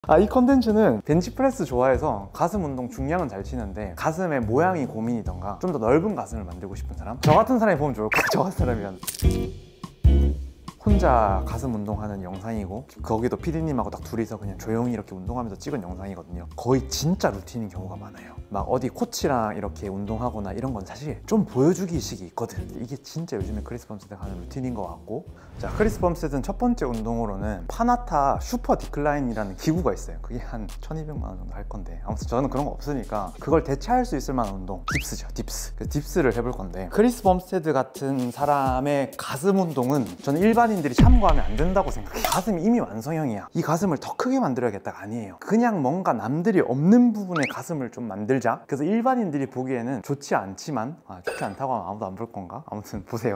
이 컨텐츠는 벤치프레스 좋아해서 가슴 운동 중량은 잘 치는데 가슴의 모양이 고민이던가 좀 더 넓은 가슴을 만들고 싶은 사람, 저 같은 사람이 보면 좋을 거야. 저 같은 사람이란 혼자 가슴 운동하는 영상이고, 거기도 PD님하고 딱 둘이서 그냥 조용히 이렇게 운동하면서 찍은 영상이거든요. 거의 진짜 루틴인 경우가 많아요. 막 어디 코치랑 이렇게 운동하거나 이런 건 사실 좀 보여주기식이 있거든. 이게 진짜 요즘에 크리스 범스드가 하는 루틴인 것 같고, 자, 크리스 범스드는 첫 번째 운동으로는 파나타 슈퍼 디클라인이라는 기구가 있어요. 그게 한 1200만 원 정도 할 건데, 아무튼 저는 그런 거 없으니까 그걸 대체할 수 있을 만한 운동, 딥스죠. 딥스. 그 딥스를 해볼 건데, 크리스 범스드 같은 사람의 가슴 운동은 저는 일반인들이 참고하면 안 된다고 생각해요. 가슴이 이미 완성형이야. 이 가슴을 더 크게 만들어야겠다가 아니에요. 그냥 뭔가 남들이 없는 부분에 가슴을 좀 만들자. 그래서 일반인들이 보기에는 좋지 않지만, 좋지 않다고 하면 아무도 안 볼 건가? 아무튼 보세요.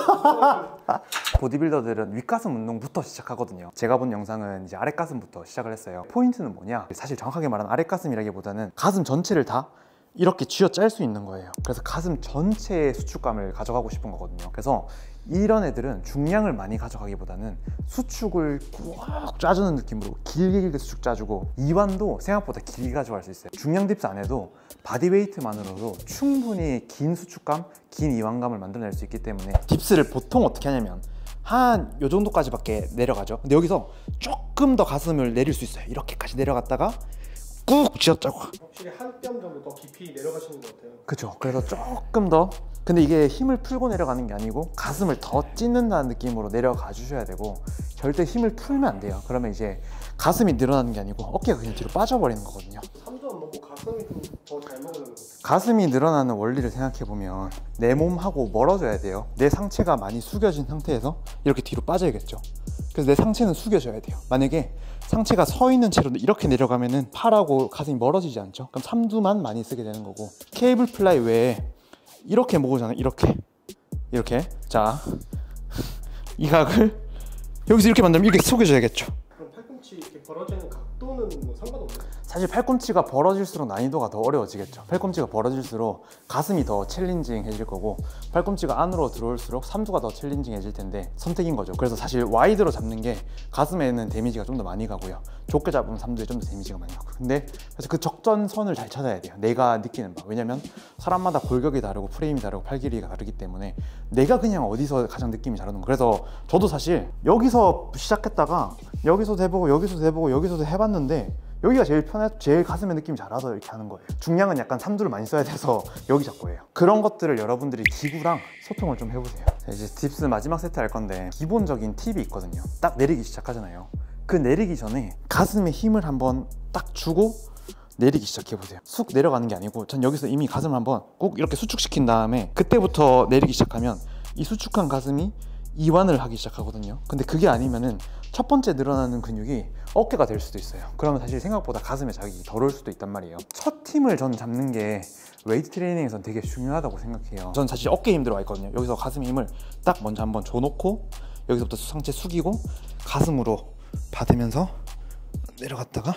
보디빌더들은 윗가슴 운동부터 시작하거든요. 제가 본 영상은 이제 아랫가슴부터 시작을 했어요. 포인트는 뭐냐? 사실 정확하게 말하면 아랫가슴이라기보다는 가슴 전체를 다 이렇게 쥐어 짤 수 있는 거예요. 그래서 가슴 전체의 수축감을 가져가고 싶은 거거든요. 그래서 이런 애들은 중량을 많이 가져가기보다는 수축을 꾹 짜주는 느낌으로 길게 수축 짜주고, 이완도 생각보다 길게 가져갈 수 있어요. 중량 딥스 안 해도 바디웨이트만으로도 충분히 긴 수축감, 긴 이완감을 만들어낼 수 있기 때문에, 딥스를 보통 어떻게 하냐면 한 요 정도까지밖에 내려가죠. 근데 여기서 조금 더 가슴을 내릴 수 있어요. 이렇게까지 내려갔다가 꾹 쥐어짜고, 확실히 한 뼘 정도 더 깊이 내려가시는 것 같아요. 그쵸. 그래서 조금 더, 근데 이게 힘을 풀고 내려가는 게 아니고 가슴을 더 찢는다는 느낌으로 내려가 주셔야 되고, 절대 힘을 풀면 안 돼요. 그러면 이제 가슴이 늘어나는 게 아니고 어깨가 그냥 뒤로 빠져버리는 거거든요. 삼도 안 먹고 가슴이 좀 더 잘 먹으려는 것 같아요. 가슴이 늘어나는 원리를 생각해보면 내 몸하고 멀어져야 돼요. 내 상체가 많이 숙여진 상태에서 이렇게 뒤로 빠져야겠죠. 그래서 내 상체는 숙여져야 돼요. 만약에 상체가 서 있는 채로 이렇게 내려가면은 팔하고 가슴이 멀어지지 않죠. 그럼 삼두만 많이 쓰게 되는 거고, 케이블 플라이 외에 이렇게 모으잖아요. 이렇게 자, 이 각을 여기서 이렇게 만들면 이렇게 숙여져야겠죠. 그럼 팔꿈치 이렇게 벌어지는 각도는 뭐 상관없나요? 사실 팔꿈치가 벌어질수록 난이도가 더 어려워지겠죠. 팔꿈치가 벌어질수록 가슴이 더 챌린징해질 거고, 팔꿈치가 안으로 들어올수록 삼두가 더 챌린징해질 텐데 선택인 거죠. 그래서 사실 와이드로 잡는 게 가슴에는 데미지가 좀 더 많이 가고요, 좁게 잡으면 삼두에 좀 더 데미지가 많이 가고. 근데 그래서 그 적전선을 잘 찾아야 돼요. 내가 느끼는 바. 왜냐면 사람마다 골격이 다르고 프레임이 다르고 팔 길이가 다르기 때문에 내가 그냥 어디서 가장 느낌이 잘 오는 거. 그래서 저도 사실 여기서 시작했다가 여기서도 해보고 여기서도 해보고 여기서도 해봤는데, 여기가 제일 제일 가슴에 느낌이 잘 와서 이렇게 하는 거예요. 중량은 약간 삼두를 많이 써야 돼서 여기 잡고 해요. 그런 것들을 여러분들이 기구랑 소통을 좀 해보세요. 이제 딥스 마지막 세트 할 건데, 기본적인 팁이 있거든요. 딱 내리기 시작하잖아요. 그 내리기 전에 가슴에 힘을 한번 딱 주고 내리기 시작해보세요. 쑥 내려가는 게 아니고, 전 여기서 이미 가슴을 한번 꼭 이렇게 수축시킨 다음에 그때부터 내리기 시작하면 이 수축한 가슴이 이완을 하기 시작하거든요. 근데 그게 아니면은 첫 번째 늘어나는 근육이 어깨가 될 수도 있어요. 그러면 사실 생각보다 가슴에 자극이 덜 올 수도 있단 말이에요. 첫 힘을 전 잡는 게 웨이트 트레이닝에선 되게 중요하다고 생각해요. 전 사실 어깨에 힘 들어가 있거든요. 여기서 가슴에 힘을 딱 먼저 한번 줘놓고, 여기서부터 상체 숙이고 가슴으로 받으면서 내려갔다가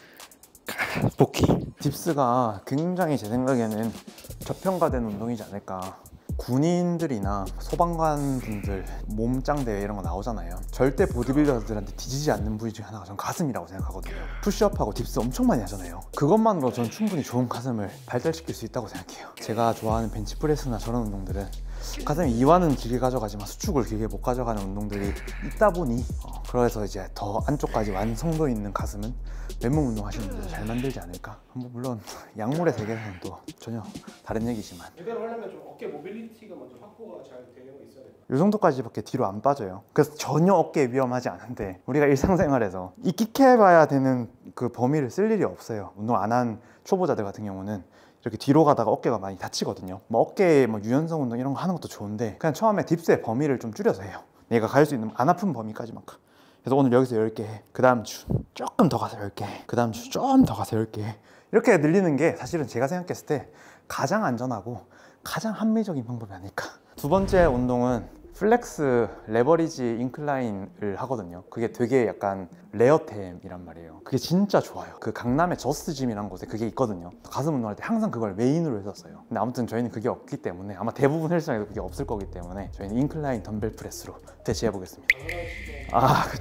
복귀. 딥스가 굉장히 제 생각에는 저평가된 운동이지 않을까. 군인들이나 소방관 분들 몸짱 대회 이런 거 나오잖아요. 절대 보디빌더들한테 뒤지지 않는 부위 중에 하나가 전 가슴이라고 생각하거든요. 푸시업하고 딥스 엄청 많이 하잖아요. 그것만으로 전 충분히 좋은 가슴을 발달시킬 수 있다고 생각해요. 제가 좋아하는 벤치프레스나 저런 운동들은 가슴 이완은 길게 가져가지만 수축을 길게 못 가져가는 운동들이 있다 보니, 그래서 이제 더 안쪽까지 완성도 있는 가슴은 맨몸 운동 하시는 분들 잘 만들지 않을까. 뭐 물론 약물의 세계에서는 또 전혀 다른 얘기지만, 제대로 하려면 좀 어깨 모빌리티가 먼저 확보가 잘 되어 있어야 돼요. 이 정도까지밖에 뒤로 안 빠져요. 그래서 전혀 어깨에 위험하지 않은데, 우리가 일상생활에서 이 끽해봐야 되는 그 범위를 쓸 일이 없어요. 운동 안 한 초보자들 같은 경우는 이렇게 뒤로 가다가 어깨가 많이 다치거든요. 뭐 어깨에 뭐 유연성 운동 이런 거 하는 것도 좋은데, 그냥 처음에 딥스의 범위를 좀 줄여서 해요. 내가 갈 수 있는 안 아픈 범위까지만큼. 그래서 오늘 여기서 10개 해. 그 다음 주 조금 더 가서 10개 해. 그 다음 주 좀 더 가서 10개 해. 이렇게 늘리는 게 사실은 제가 생각했을 때 가장 안전하고 가장 합리적인 방법이 아닐까. 두 번째 운동은 플렉스 레버리지 인클라인을 하거든요. 그게 되게 약간 레어템이란 말이에요. 그게 진짜 좋아요. 그 강남의 저스트짐이라는 곳에 그게 있거든요. 가슴 운동할 때 항상 그걸 메인으로 했었어요. 근데 아무튼 저희는 그게 없기 때문에, 아마 대부분 헬스장에도 그게 없을 거기 때문에 저희는 인클라인 덤벨 프레스로 대체해 보겠습니다. 그렇죠.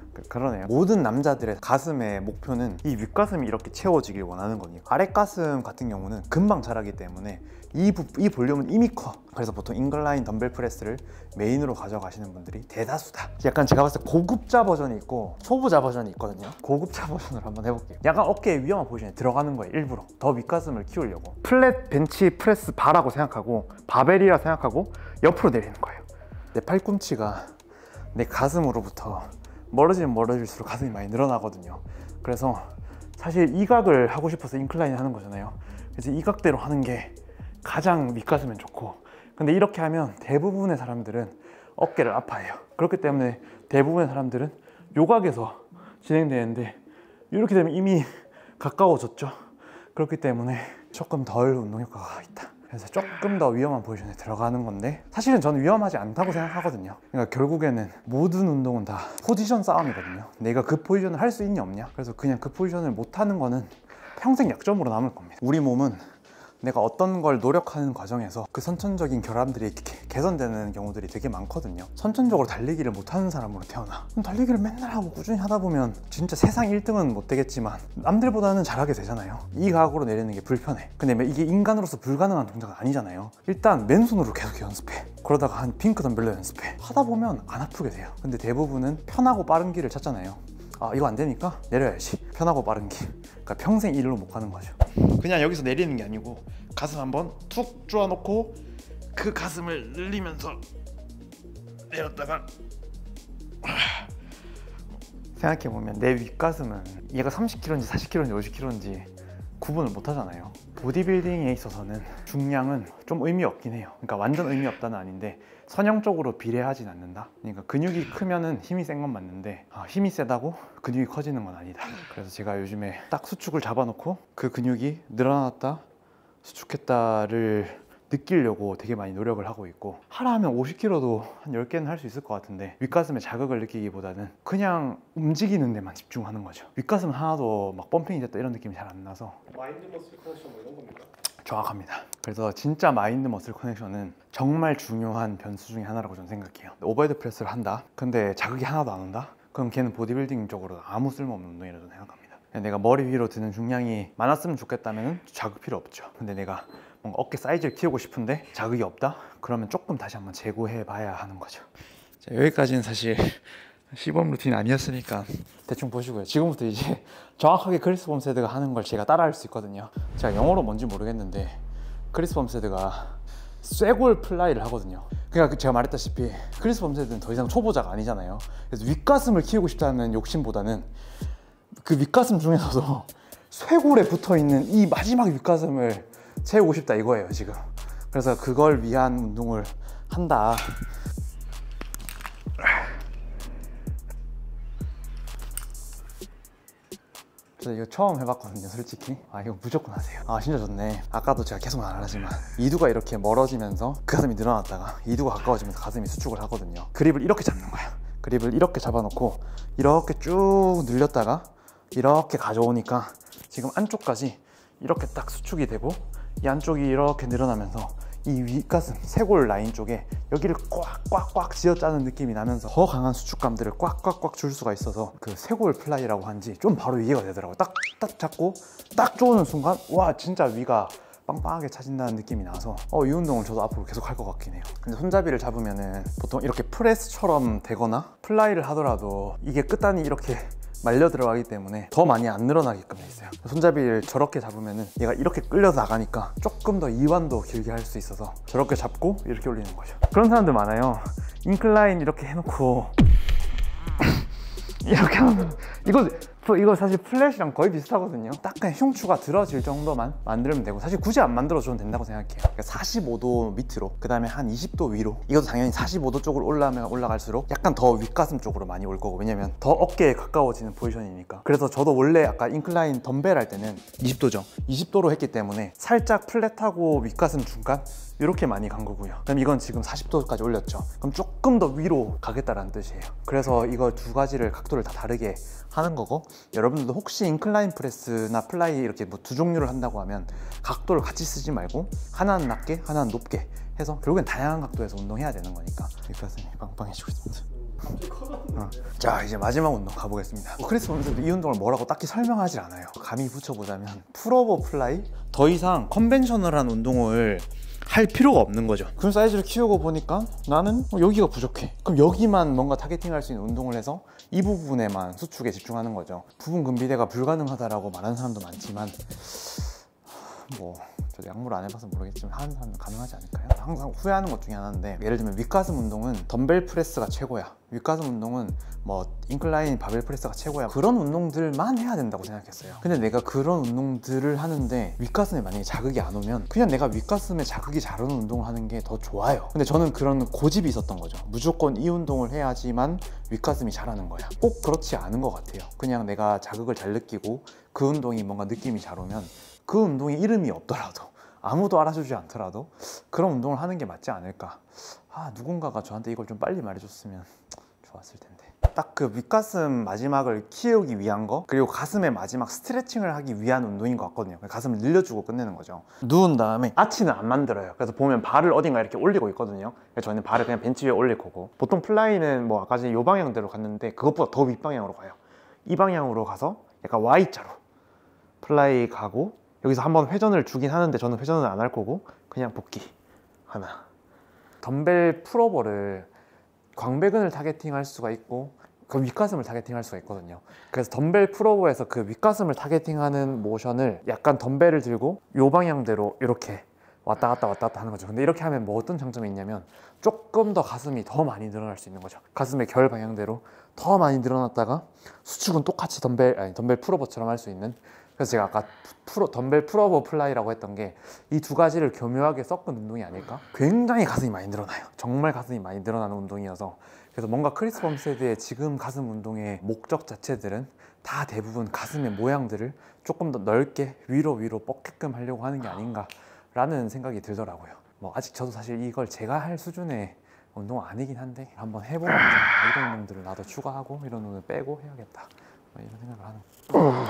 그러네요. 모든 남자들의 가슴의 목표는 이 윗가슴이 이렇게 채워지길 원하는 거니까. 아랫가슴 같은 경우는 금방 자라기 때문에 이 볼륨은 이미 커. 그래서 보통 인클라인 덤벨 프레스를 메인으로 가져가시는 분들이 대다수다. 약간 제가 봤을 때 고급자 버전이 있고 초보자 버전이 있거든요. 고급자 버전으로 한번 해볼게요. 약간 어깨에 위험한 포지션에 들어가는 거예요. 일부러 더 윗가슴을 키우려고. 플랫 벤치 프레스 바라고 생각하고 바벨이라 생각하고 옆으로 내리는 거예요. 내 팔꿈치가 내 가슴으로부터 멀어지면 멀어질수록 가슴이 많이 늘어나거든요. 그래서 사실 이 각을 하고 싶어서 인클라인 하는 거잖아요. 그래서 이 각대로 하는 게 가장 윗가슴엔 좋고, 근데 이렇게 하면 대부분의 사람들은 어깨를 아파해요. 그렇기 때문에 대부분의 사람들은 요 각에서 진행되는데 이렇게 되면 이미 가까워졌죠. 그렇기 때문에 조금 덜 운동 효과가 있다. 그래서 조금 더 위험한 포지션에 들어가는 건데, 사실은 저는 위험하지 않다고 생각하거든요. 그러니까 결국에는 모든 운동은 다 포지션 싸움이거든요. 내가 그 포지션을 할 수 있냐 없냐. 그래서 그냥 그 포지션을 못하는 거는 평생 약점으로 남을 겁니다. 우리 몸은 내가 어떤 걸 노력하는 과정에서 그 선천적인 결함들이 개선되는 경우들이 되게 많거든요. 선천적으로 달리기를 못하는 사람으로 태어나. 그럼 달리기를 맨날 하고 꾸준히 하다 보면 진짜 세상 1등은 못 되겠지만 남들보다는 잘하게 되잖아요. 이 각으로 내리는 게 불편해. 근데 이게 인간으로서 불가능한 동작은 아니잖아요. 일단 맨손으로 계속 연습해. 그러다가 한 핑크 덤벨로 연습해. 하다 보면 안 아프게 돼요. 근데 대부분은 편하고 빠른 길을 찾잖아요. 아, 이거 안 되니까 내려야지. 편하고 빠른 길. 그러니까 평생 일로 못 가는 거죠. 그냥 여기서 내리는 게 아니고 가슴 한번 툭 쪼아놓고 그 가슴을 늘리면서 내렸다가 생각해보면 내 윗가슴은 얘가 30kg인지 40kg인지 50kg인지 구분을 못 하잖아요. 보디빌딩에 있어서는 중량은 좀 의미 없긴 해요. 그러니까 완전 의미 없다는 아닌데 선형적으로 비례하진 않는다. 그러니까 근육이 크면은 힘이 센 건 맞는데 힘이 세다고 근육이 커지는 건 아니다. 그래서 제가 요즘에 딱 수축을 잡아놓고 그 근육이 늘어났다 수축했다를 느끼려고 되게 많이 노력을 하고 있고, 하라 하면 50kg도 한 10개는 할 수 있을 것 같은데 윗가슴에 자극을 느끼기보다는 그냥 움직이는 데만 집중하는 거죠. 윗가슴은 하나도 막 펌핑이 됐다 이런 느낌이 잘 안 나서. 마인드 머슬 커넥션 뭐 이런 겁니까? 정확합니다. 그래서 진짜 마인드 머슬 커넥션은 정말 중요한 변수 중에 하나라고 저는 생각해요. 오버헤드 프레스를 한다? 근데 자극이 하나도 안 온다? 그럼 걔는 보디빌딩 적으로 아무 쓸모없는 운동이라고 생각합니다. 내가 머리 위로 드는 중량이 많았으면 좋겠다면 자극 필요 없죠. 근데 내가 뭔가 어깨 사이즈를 키우고 싶은데 자극이 없다? 그러면 조금 다시 한번 재고해 봐야 하는 거죠. 자, 여기까지는 사실 시범 루틴 아니었으니까 대충 보시고요. 지금부터 이제 정확하게 크리스 봄세드가 하는 걸 제가 따라할 수 있거든요. 제가 영어로 뭔지 모르겠는데 크리스 봄세드가 쇄골 플라이를 하거든요. 그러니까 제가 말했다시피 크리스 봄세드는 더 이상 초보자가 아니잖아요. 그래서 윗가슴을 키우고 싶다는 욕심보다는 그 윗가슴 중에서도 쇄골에 붙어있는 이 마지막 윗가슴을 채우고 싶다 이거예요 지금. 그래서 그걸 위한 운동을 한다. 저 이거 처음 해봤거든요 솔직히. 이거 무조건 하세요. 진짜 좋네. 아까도 제가 계속 말하지만 이두가 이렇게 멀어지면서 그 가슴이 늘어났다가 이두가 가까워지면서 가슴이 수축을 하거든요. 그립을 이렇게 잡는 거야. 그립을 이렇게 잡아놓고 이렇게 쭉 늘렸다가 이렇게 가져오니까 지금 안쪽까지 이렇게 딱 수축이 되고 이 안쪽이 이렇게 늘어나면서 이 윗가슴 쇄골 라인 쪽에 여기를 꽉꽉꽉 쥐어짜는 느낌이 나면서 더 강한 수축감들을 꽉꽉꽉 줄 수가 있어서 그 쇄골 플라이라고 한지 좀 바로 이해가 되더라고요. 딱 잡고 딱 쪼는 순간 와 진짜 위가 빵빵하게 차진다는 느낌이 나서 이 운동을 저도 앞으로 계속 할 것 같긴 해요. 근데 손잡이를 잡으면은 보통 이렇게 프레스처럼 되거나 플라이를 하더라도 이게 끝단이 이렇게 말려 들어가기 때문에 더 많이 안 늘어나게끔 돼 있어요. 손잡이를 저렇게 잡으면은 얘가 이렇게 끌려 나가니까 조금 더 이완도 길게 할 수 있어서 저렇게 잡고 이렇게 올리는 거죠. 그런 사람들 많아요. 인클라인 이렇게 해놓고 이렇게 하면 이거 사실 플랫이랑 거의 비슷하거든요. 딱 그냥 흉추가 들어질 정도만 만들면 되고, 사실 굳이 안 만들어줘도 된다고 생각해요. 그러니까 45도 밑으로, 그 다음에 한 20도 위로. 이것도 당연히 45도 쪽으로 올라갈수록 약간 더 윗가슴 쪽으로 많이 올 거고, 왜냐면 더 어깨에 가까워지는 포지션이니까. 그래서 저도 원래 아까 인클라인 덤벨 할 때는 20도죠 20도로 했기 때문에 살짝 플랫하고 윗가슴 중간 이렇게 많이 간 거고요. 그럼 이건 지금 40도까지 올렸죠. 그럼 조금 더 위로 가겠다라는 뜻이에요. 그래서 이거 두 가지를 각도를 다 다르게 하는 거고, 여러분들도 혹시 인클라인 프레스나 플라이 이렇게 뭐 두 종류를 한다고 하면 각도를 같이 쓰지 말고 하나는 낮게 하나는 높게 해서 결국엔 다양한 각도에서 운동해야 되는 거니까 윗가슴이 빵빵해지고 있습니다. 갑자기 커졌는데. 자, 이제 마지막 운동 가보겠습니다. 크리스 범스도 이 운동을 뭐라고 딱히 설명하지 않아요. 감히 붙여보자면 풀오버 플라이? 더 이상 컨벤셔널한 운동을 할 필요가 없는 거죠. 그럼 사이즈를 키우고 보니까 나는 여기가 부족해. 그럼 여기만 뭔가 타겟팅할 수 있는 운동을 해서 이 부분에만 수축에 집중하는 거죠. 부분 근비대가 불가능하다라고 말하는 사람도 많지만 뭐 저도 약물 안 해봐서 모르겠지만 하는 사람은 가능하지 않을까요? 항상 후회하는 것 중에 하나인데, 예를 들면 윗가슴 운동은 덤벨 프레스가 최고야, 윗가슴 운동은 뭐 인클라인 바벨 프레스가 최고야, 그런 운동들만 해야 된다고 생각했어요. 근데 내가 그런 운동들을 하는데 윗가슴에 만약에 자극이 안 오면 그냥 내가 윗가슴에 자극이 잘 오는 운동을 하는 게 더 좋아요. 근데 저는 그런 고집이 있었던 거죠. 무조건 이 운동을 해야지만 윗가슴이 잘하는 거야. 꼭 그렇지 않은 것 같아요. 그냥 내가 자극을 잘 느끼고 그 운동이 뭔가 느낌이 잘 오면 그 운동이 이름이 없더라도 아무도 알아주지 않더라도 그런 운동을 하는 게 맞지 않을까. 누군가가 저한테 이걸 좀 빨리 말해줬으면 좋았을 텐데. 딱 그 윗가슴 마지막을 키우기 위한 거, 그리고 가슴의 마지막 스트레칭을 하기 위한 운동인 것 같거든요. 가슴을 늘려주고 끝내는 거죠. 누운 다음에 아치는 안 만들어요. 그래서 보면 발을 어딘가 이렇게 올리고 있거든요. 그래서 저는 발을 그냥 벤치 위에 올릴 거고, 보통 플라이는 뭐 아까 전에 이 방향대로 갔는데 그것보다 더 윗방향으로 가요. 이 방향으로 가서 약간 Y자로 플라이 가고, 여기서 한번 회전을 주긴 하는데 저는 회전을 안 할 거고 그냥 복귀 하나. 덤벨 풀오버를 광배근을 타겟팅할 수가 있고 그 윗가슴을 타겟팅할 수가 있거든요. 그래서 덤벨 풀오버에서 그 윗가슴을 타겟팅하는 모션을 약간 덤벨을 들고 요 방향대로 이렇게 왔다 갔다 왔다 갔다 하는 거죠. 근데 이렇게 하면 뭐 어떤 장점이 있냐면 조금 더 가슴이 더 많이 늘어날 수 있는 거죠. 가슴의 결 방향대로 더 많이 늘어났다가 수축은 똑같이 덤벨 풀오버처럼 할 수 있는. 그래서 제가 아까 덤벨 풀오버 플라이라고 했던 게 이 두 가지를 교묘하게 섞은 운동이 아닐까? 굉장히 가슴이 많이 늘어나요. 정말 가슴이 많이 늘어나는 운동이어서. 그래서 뭔가 크리스 범스헤드의 지금 가슴 운동의 목적 자체들은 다 대부분 가슴의 모양들을 조금 더 넓게 위로 뻗게끔 하려고 하는 게 아닌가 라는 생각이 들더라고요. 뭐 아직 저도 사실 이걸 제가 할 수준의 운동은 아니긴 한데 한번 해보면 이런 운동들을 나도 추가하고 이런 운동을 빼고 해야겠다, 뭐 이런 생각을 하는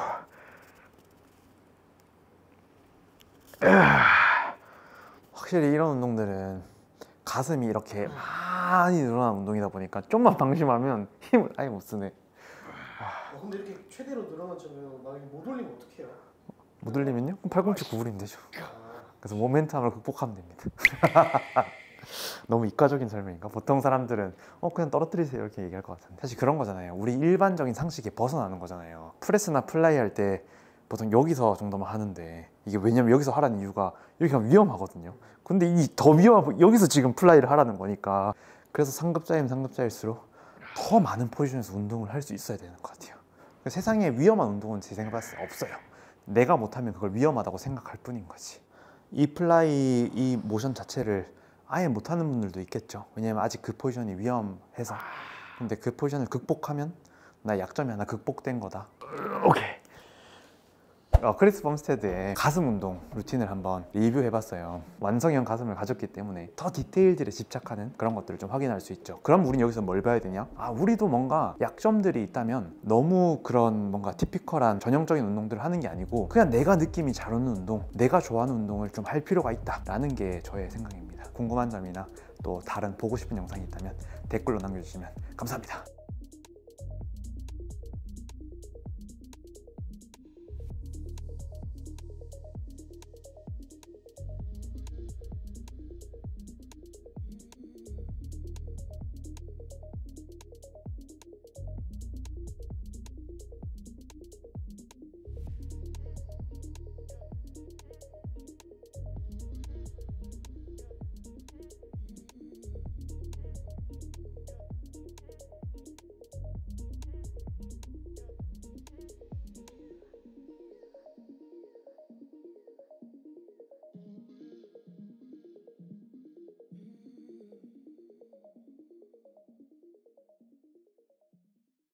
확실히 이런 운동들은 가슴이 이렇게 많이 늘어나는 운동이다 보니까 좀만 방심하면 힘을 아예 못 쓰네. 근데 이렇게 최대로 늘어났잖아요. 만약에 못 올리면 어떡해요? 못 올리면요? 그럼 팔꿈치 구부리면 되죠. 그래서 모멘텀을 극복하면 됩니다. 너무 이과적인 설명인가? 보통 사람들은 그냥 떨어뜨리세요 이렇게 얘기할 것 같은데, 사실 그런 거잖아요. 우리 일반적인 상식에 벗어나는 거잖아요. 프레스나 플라이 할 때 보통 여기서 정도만 하는데, 이게 왜냐면 여기서 하라는 이유가 이렇게 하면 위험하거든요. 근데 이 더 위험하고 여기서 지금 플라이를 하라는 거니까, 그래서 상급자이면 상급자일수록 더 많은 포지션에서 운동을 할 수 있어야 되는 것 같아요. 세상에 위험한 운동은 제 생각에 없어요. 내가 못하면 그걸 위험하다고 생각할 뿐인 거지. 이 플라이, 이 모션 자체를 아예 못하는 분들도 있겠죠. 왜냐면 아직 그 포지션이 위험해서. 근데 그 포지션을 극복하면 나 약점이 하나 극복된 거다. 오케이. 크리스 범스헤드의 가슴 운동 루틴을 한번 리뷰해봤어요. 완성형 가슴을 가졌기 때문에 더 디테일들에 집착하는 그런 것들을 좀 확인할 수 있죠. 그럼 우린 여기서 뭘 봐야 되냐? 우리도 뭔가 약점들이 있다면 너무 그런 뭔가 티피컬한 전형적인 운동들을 하는 게 아니고 그냥 내가 느낌이 잘 오는 운동, 내가 좋아하는 운동을 좀 할 필요가 있다라는 게 저의 생각입니다. 궁금한 점이나 또 다른 보고 싶은 영상이 있다면 댓글로 남겨주시면 감사합니다.